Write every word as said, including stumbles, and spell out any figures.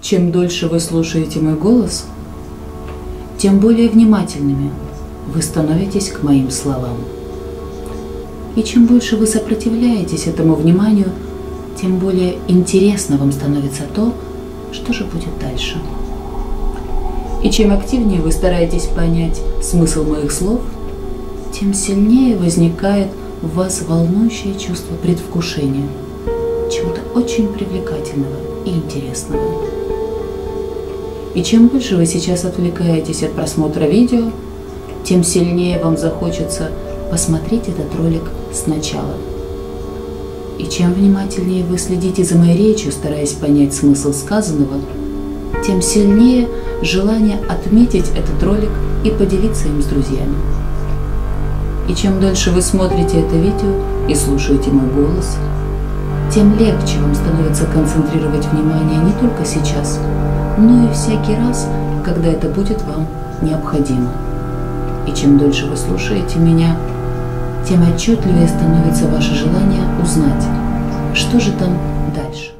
Чем дольше вы слушаете мой голос, тем более внимательными вы становитесь к моим словам. И чем больше вы сопротивляетесь этому вниманию, тем более интересно вам становится то, что же будет дальше. И чем активнее вы стараетесь понять смысл моих слов, тем сильнее возникает в вас волнующее чувство предвкушения, чего-то очень привлекательного и интересного. И чем больше вы сейчас отвлекаетесь от просмотра видео, тем сильнее вам захочется посмотреть этот ролик сначала. И чем внимательнее вы следите за моей речью, стараясь понять смысл сказанного, тем сильнее желание отметить этот ролик и поделиться им с друзьями. И чем дольше вы смотрите это видео и слушаете мой голос, тем легче вам становится концентрировать внимание не только сейчас, но и всякий раз, когда это будет вам необходимо. И чем дольше вы слушаете меня, тем отчетливее становится ваше желание узнать, что же там дальше.